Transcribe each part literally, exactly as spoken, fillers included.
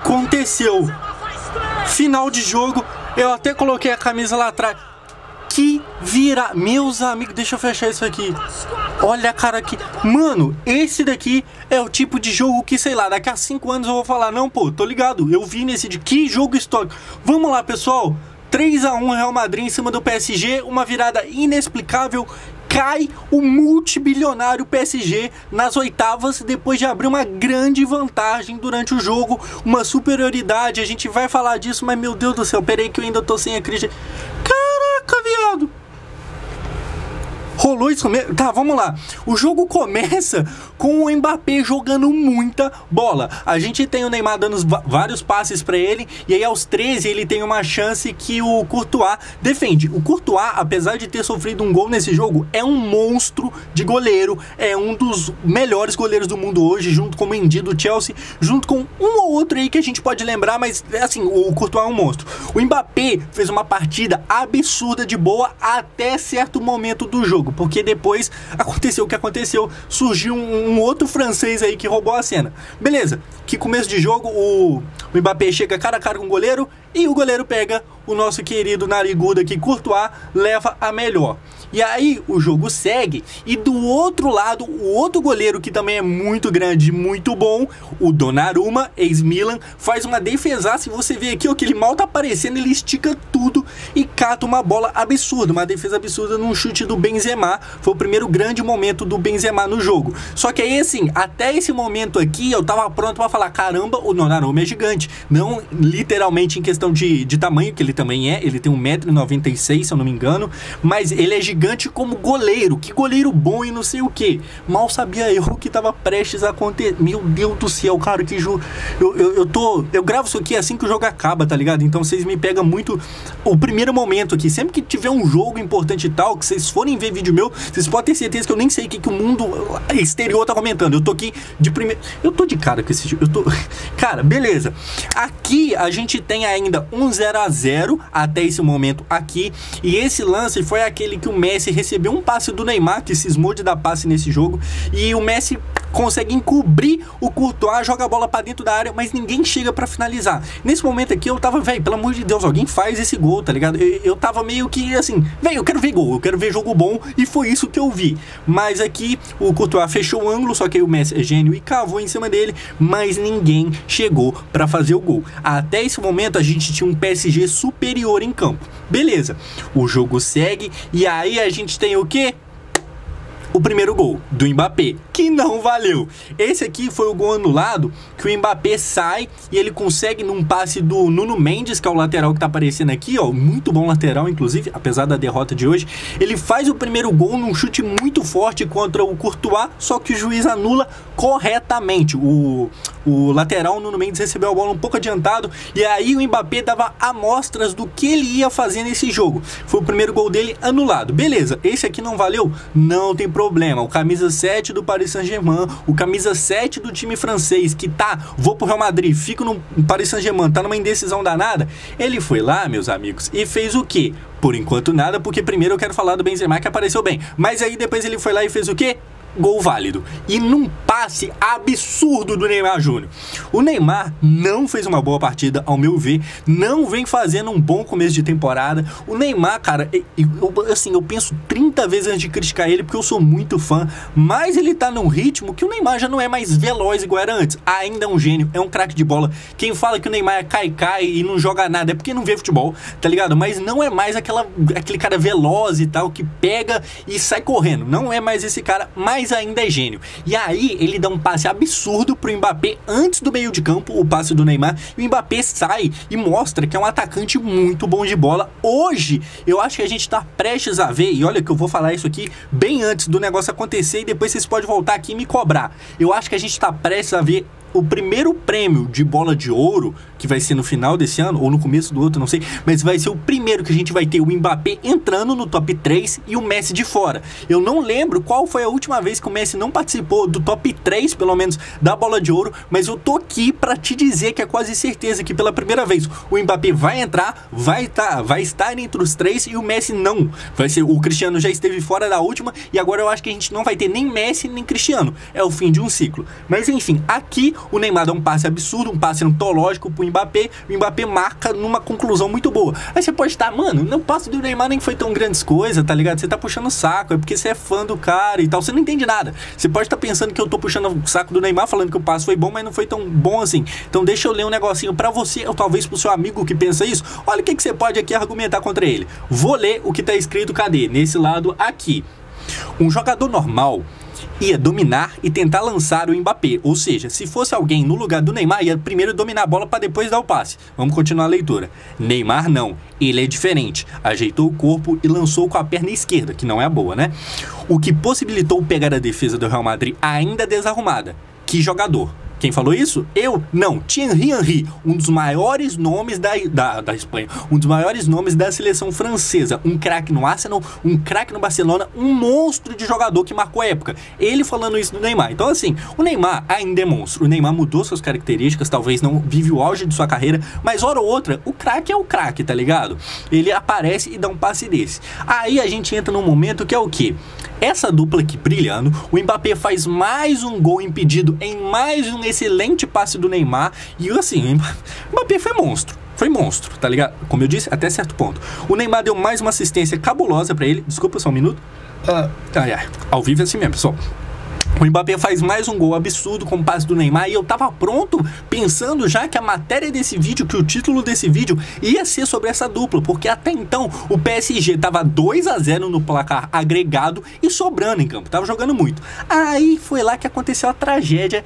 aconteceu? Final de jogo, eu até coloquei a camisa lá atrás. Que vira, meus amigos, deixa eu fechar isso aqui. Olha a cara aqui. Mano, esse daqui é o tipo de jogo que, sei lá, daqui a cinco anos eu vou falar, não, pô, tô ligado, eu vi nesse de que jogo histórico. Vamos lá, pessoal. três a um Real Madrid em cima do P S G, uma virada inexplicável. Cai o multibilionário P S G nas oitavas depois de abrir uma grande vantagem durante o jogo, uma superioridade. A gente vai falar disso, mas meu Deus do céu, peraí que eu ainda tô sem acreditar. Caraca, viado! Rolou isso mesmo? Tá, vamos lá. O jogo começa com o Mbappé jogando muita bola. A gente tem o Neymar dando vários passes pra ele. E aí aos treze ele tem uma chance que o Courtois defende. O Courtois, apesar de ter sofrido um gol nesse jogo, é um monstro de goleiro. É um dos melhores goleiros do mundo hoje, junto com o Mendy do Chelsea, junto com um ou outro aí que a gente pode lembrar, mas assim, o Courtois é um monstro. O Mbappé fez uma partida absurda de boa até certo momento do jogo, porque depois aconteceu o que aconteceu, surgiu um, um outro francês aí que roubou a cena. Beleza, que começo de jogo o, o Mbappé chega cara a cara com o goleiro e o goleiro pega o nosso querido narigudo aqui, Courtois, leva a melhor. E aí o jogo segue e do outro lado, o outro goleiro que também é muito grande, muito bom, o Donnarumma, ex-Milan, faz uma defesaça. E você vê aqui, ó, que ele mal tá aparecendo, ele estica tudo e cata uma bola absurda, uma defesa absurda num chute do Benzema. Foi o primeiro grande momento do Benzema no jogo. Só que aí, assim, até esse momento aqui, eu tava pronto pra falar, caramba, o Donnarumma é gigante. Não literalmente em questão de, de tamanho, que ele também é, ele tem um metro e noventa e seis, se eu não me engano, mas ele é gigante gigante como goleiro, que goleiro bom e não sei o que. Mal sabia eu que tava prestes a acontecer. Meu Deus do céu, cara, que jogo. Eu, eu, eu tô. Eu gravo isso aqui assim que o jogo acaba, tá ligado? Então vocês me pegam muito o primeiro momento aqui. Sempre que tiver um jogo importante e tal, que vocês forem ver vídeo meu, vocês podem ter certeza que eu nem sei o que, que o mundo exterior tá comentando. Eu tô aqui de primeiro. Eu tô de cara com esse jogo. Eu tô. Cara, beleza. Aqui a gente tem ainda um zero a zero até esse momento aqui. E esse lance foi aquele que o Messi recebeu um passe do Neymar, que cismou de dar passe nesse jogo, e o Messi consegue encobrir o Courtois, joga a bola pra dentro da área, mas ninguém chega pra finalizar. Nesse momento aqui eu tava, velho, pelo amor de Deus, alguém faz esse gol, tá ligado? Eu, eu tava meio que assim, velho, eu quero ver gol, eu quero ver jogo bom, e foi isso que eu vi. Mas aqui o Courtois fechou o ângulo, só que aí o Messi é gênio e cavou em cima dele, mas ninguém chegou pra fazer o gol. Até esse momento a gente tinha um P S G superior em campo. Beleza, o jogo segue, e aí a gente tem o quê? O primeiro gol do Mbappé, que não valeu. Esse aqui foi o gol anulado, que o Mbappé sai e ele consegue num passe do Nuno Mendes, que é o lateral que tá aparecendo aqui, ó, muito bom lateral, inclusive, apesar da derrota de hoje. Ele faz o primeiro gol num chute muito forte contra o Courtois, só que o juiz anula corretamente. O, o lateral, o Nuno Mendes, recebeu a bola um pouco adiantado, e aí o Mbappé dava amostras do que ele ia fazer nesse jogo. Foi o primeiro gol dele anulado. Beleza, esse aqui não valeu? Não tem problema. O camisa sete do Paris Saint-Germain, o camisa sete do time francês, que tá, vou pro Real Madrid, fico no Paris Saint-Germain, tá numa indecisão danada, ele foi lá, meus amigos, e fez o quê? Por enquanto nada, porque primeiro eu quero falar do Benzema, que apareceu bem, mas aí depois ele foi lá e fez o quê? Gol válido. E num passe absurdo do Neymar Júnior. O Neymar não fez uma boa partida, ao meu ver. Não vem fazendo um bom começo de temporada. O Neymar, cara, eu, assim, eu penso trinta vezes antes de criticar ele, porque eu sou muito fã. Mas ele tá num ritmo que o Neymar já não é mais veloz igual era antes. Ainda é um gênio, é um craque de bola. Quem fala que o Neymar é cai-cai e não joga nada é porque não vê futebol, tá ligado? Mas não é mais aquela, aquele cara veloz e tal, que pega e sai correndo. Não é mais esse cara, mas ainda é gênio. E aí ele dá um passe absurdo pro Mbappé antes do meio de campo, o passe do Neymar, e o Mbappé sai e mostra que é um atacante muito bom de bola. Hoje eu acho que a gente tá prestes a ver, e olha que eu vou falar isso aqui bem antes do negócio acontecer, e depois vocês podem voltar aqui e me cobrar. Eu acho que a gente tá prestes a ver o primeiro prêmio de bola de ouro, que vai ser no final desse ano, ou no começo do outro, não sei, mas vai ser o primeiro que a gente vai ter o Mbappé entrando no top três e o Messi de fora. Eu não lembro qual foi a última vez que o Messi não participou do top três, pelo menos, da bola de ouro, mas eu tô aqui pra te dizer que é quase certeza que pela primeira vez o Mbappé vai entrar, vai, tá, vai estar entre os três, e o Messi não. Vai ser, o Cristiano já esteve fora da última, e agora eu acho que a gente não vai ter nem Messi nem Cristiano. É o fim de um ciclo. Mas enfim, aqui o Neymar dá um passe absurdo, um passe antológico pro Mbappé, o Mbappé marca numa conclusão muito boa. Aí você pode estar, mano, no passe do Neymar nem foi tão grandes coisas, tá ligado? Você tá puxando o saco, é porque você é fã do cara e tal, você não entende nada. Você pode estar pensando que eu tô puxando o saco do Neymar, falando que o passe foi bom, mas não foi tão bom assim. Então deixa eu ler um negocinho pra você, ou talvez pro seu amigo que pensa isso. Olha o que, que você pode aqui argumentar contra ele. Vou ler o que tá escrito, cadê? Nesse lado aqui. Um jogador normal ia dominar e tentar lançar o Mbappé. Ou seja, se fosse alguém no lugar do Neymar, ia primeiro dominar a bola para depois dar o passe. Vamos continuar a leitura. Neymar não. Ele é diferente. Ajeitou o corpo e lançou com a perna esquerda, que não é a boa, né? O que possibilitou pegar a defesa do Real Madrid ainda desarrumada. Que jogador! Quem falou isso? Eu? Não. Thierry Henry, um dos maiores nomes da, da, da Espanha, um dos maiores nomes da seleção francesa, um craque no Arsenal, um craque no Barcelona, um monstro de jogador que marcou a época. Ele falando isso do Neymar. Então assim, o Neymar ainda é monstro. O Neymar mudou suas características, talvez não vive o auge de sua carreira, mas hora ou outra, o craque é o craque, tá ligado? Ele aparece e dá um passe desse. Aí a gente entra num momento que é o quê? Essa dupla aqui brilhando, o Mbappé faz mais um gol impedido em mais um excelente passe do Neymar. E assim, o Mbappé foi monstro. Foi monstro, tá ligado? Como eu disse, até certo ponto. O Neymar deu mais uma assistência cabulosa pra ele. Desculpa só um minuto. Ah, ai, ai. Ao vivo é assim mesmo, pessoal. O Mbappé faz mais um gol absurdo com o passe do Neymar e eu tava pronto pensando já que a matéria desse vídeo, que o título desse vídeo ia ser sobre essa dupla, porque até então o P S G tava dois a zero no placar agregado e sobrando em campo, tava jogando muito. Aí foi lá que aconteceu a tragédia.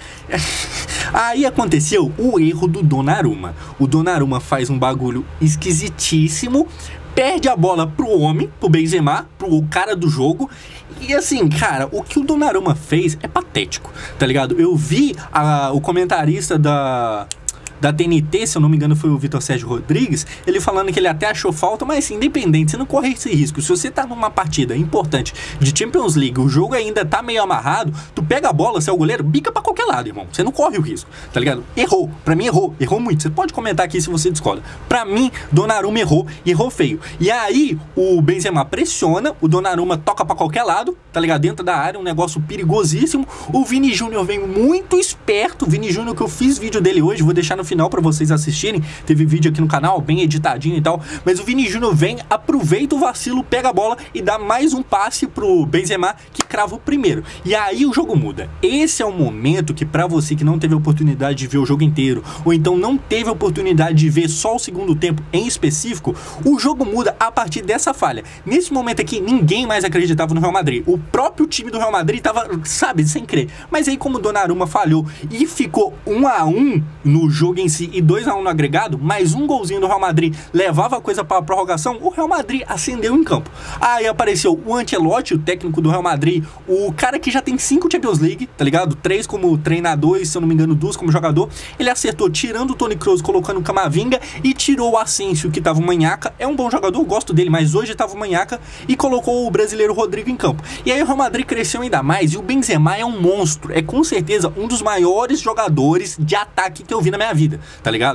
Aí aconteceu o erro do Donnarumma. O Donnarumma faz um bagulho esquisitíssimo, perde a bola pro homem, pro Benzema, pro cara do jogo. E assim, cara, o que o Donnarumma fez é patético, tá ligado? Eu vi a, o comentarista da... da T N T, se eu não me engano foi o Vitor Sérgio Rodrigues, ele falando que ele até achou falta, mas assim, independente, você não corre esse risco. Se você tá numa partida importante de Champions League, o jogo ainda tá meio amarrado, tu pega a bola, você é o goleiro, bica pra qualquer lado, irmão. Você não corre o risco, tá ligado? Errou, pra mim errou, errou muito. Você pode comentar aqui se você discorda. Pra mim, Donnarumma errou e errou feio. E aí, o Benzema pressiona, o Donnarumma toca pra qualquer lado, tá ligado? Dentro da área, um negócio perigosíssimo. O Vini Júnior vem muito esperto, o Vini Júnior que eu fiz vídeo dele hoje, vou deixar no final para vocês assistirem, teve vídeo aqui no canal, bem editadinho e tal, mas o Vini Júnior vem, aproveita o vacilo, pega a bola e dá mais um passe pro Benzema, que crava o primeiro, e aí o jogo muda. Esse é o momento que pra você que não teve a oportunidade de ver o jogo inteiro, ou então não teve a oportunidade de ver só o segundo tempo em específico, o jogo muda a partir dessa falha. Nesse momento aqui, ninguém mais acreditava no Real Madrid, o próprio time do Real Madrid tava, sabe, sem crer, mas aí como o Donnarumma falhou e ficou um a um no jogo em si, e dois a um no agregado, mais um golzinho do Real Madrid levava a coisa para a prorrogação, o Real Madrid acendeu em campo. Aí apareceu o Ancelotti, o técnico do Real Madrid, o cara que já tem cinco Champions League, tá ligado? Três como treinador e, se eu não me engano, duas como jogador. Ele acertou tirando o Toni Kroos, colocando o Camavinga e tirou o Asensio, que tava o Manhaca. É um bom jogador, gosto dele, mas hoje tava o Manhaca, e colocou o brasileiro Rodrigo em campo. E aí o Real Madrid cresceu ainda mais, e o Benzema é um monstro, é com certeza um dos maiores jogadores de ataque que eu vi na minha vida, tá ligado?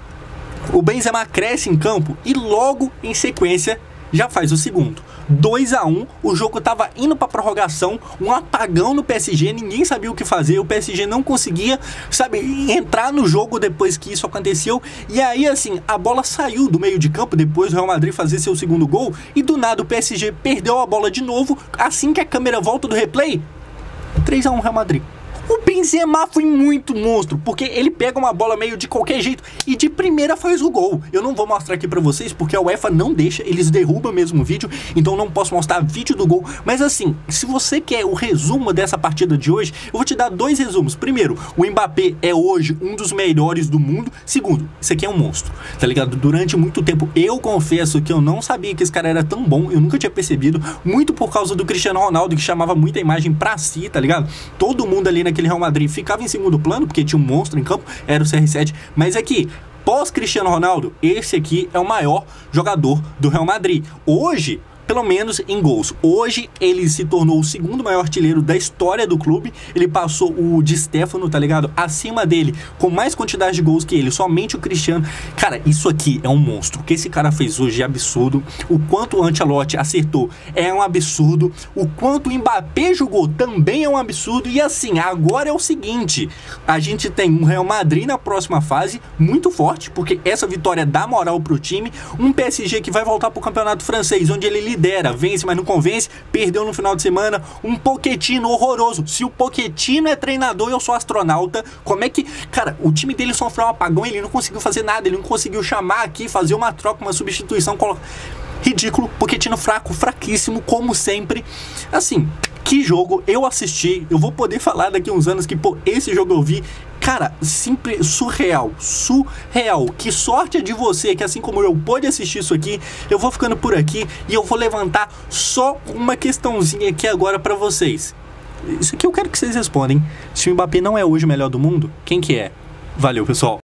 O Benzema cresce em campo e logo em sequência já faz o segundo. dois a um, o jogo tava indo pra prorrogação, um apagão no P S G, ninguém sabia o que fazer, o P S G não conseguia, sabe, entrar no jogo depois que isso aconteceu, e aí assim, a bola saiu do meio de campo depois do Real Madrid fazer seu segundo gol, e do nada o P S G perdeu a bola de novo, assim que a câmera volta do replay, três a um Real Madrid. O Benzema foi muito monstro, porque ele pega uma bola meio de qualquer jeito e de primeira faz o gol. Eu não vou mostrar aqui pra vocês, porque a UEFA não deixa, eles derrubam mesmo o vídeo, então não posso mostrar vídeo do gol. Mas assim, se você quer o resumo dessa partida de hoje, eu vou te dar dois resumos. Primeiro, o Mbappé é hoje um dos melhores do mundo. Segundo, isso aqui é um monstro, tá ligado? Durante muito tempo, eu confesso que eu não sabia que esse cara era tão bom, eu nunca tinha percebido, muito por causa do Cristiano Ronaldo, que chamava muita imagem pra si, tá ligado? Todo mundo ali naquele Real Madrid ficava em segundo plano, porque tinha um monstro em campo, era o C R sete, mas aqui, pós Cristiano Ronaldo, esse aqui é o maior jogador do Real Madrid. Hoje, pelo menos em gols. Hoje ele se tornou o segundo maior artilheiro da história do clube. Ele passou o Di Stéfano, tá ligado? Acima dele, com mais quantidade de gols que ele, somente o Cristiano. Cara, isso aqui é um monstro. O que esse cara fez hoje é absurdo. O quanto o Ancelotti acertou é um absurdo. O quanto o Mbappé jogou também é um absurdo. E assim, agora é o seguinte, a gente tem um Real Madrid na próxima fase, muito forte, porque essa vitória dá moral pro time. Um P S G que vai voltar pro campeonato francês, onde ele lidera, vence, mas não convence, perdeu no final de semana. Um Pochettino horroroso. Se o Pochettino é treinador e eu sou astronauta, como é que... Cara, o time dele sofreu um apagão, ele não conseguiu fazer nada, ele não conseguiu chamar aqui, fazer uma troca, uma substituição, colocar... Ridículo, Pochettino fraco, fraquíssimo, como sempre. Assim, que jogo eu assisti, eu vou poder falar daqui a uns anos que, pô, esse jogo eu vi. Cara, simples, surreal, surreal. Que sorte é de você que, assim como eu, pôde assistir isso aqui. Eu vou ficando por aqui e eu vou levantar só uma questãozinha aqui agora pra vocês. Isso aqui eu quero que vocês respondem. Se o Mbappé não é hoje o melhor do mundo, quem que é? Valeu, pessoal.